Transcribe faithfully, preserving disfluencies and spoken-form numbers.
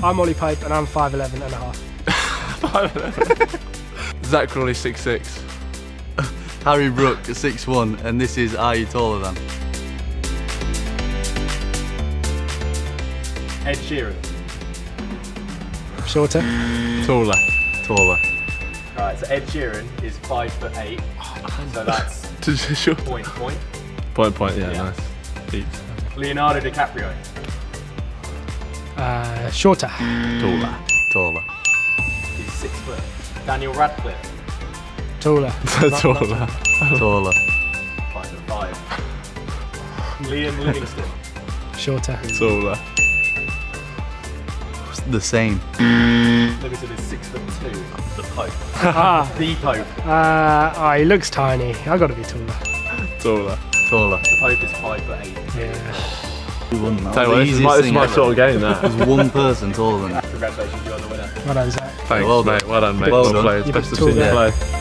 I'm Ollie Pope and I'm five eleven and a half. five eleven. Zak Crawley six six. Harry Brook six one, and this is Are You Taller Than? Ed Sheeran. Shorter. Taller. Taller. Alright, so Ed Sheeran is five foot eight. So that's Sure. point point. Point point, yeah, Yeah. nice. Deep. Leonardo DiCaprio. Uh, shorter. Taller. Taller. He's six foot. Daniel Radcliffe. Taller. Taller. Taller. Five foot five. Liam Livingston. Shorter. Taller. The same. Livingston is six foot two. The Pope. Ah. The Pope. Uh, oh, he looks tiny. I got to be taller. Taller. Taller. The Pope is five foot eight. Yeah. Who won that? Tell you what, The this is easiest my, this is thing my ever. sort of game, that. There's one person taller than you. Congratulations, you're the winner. Well done, Zach. Thanks, Well done. mate. Well done, mate. Well Well done. played. You've Best of been seen you tall play.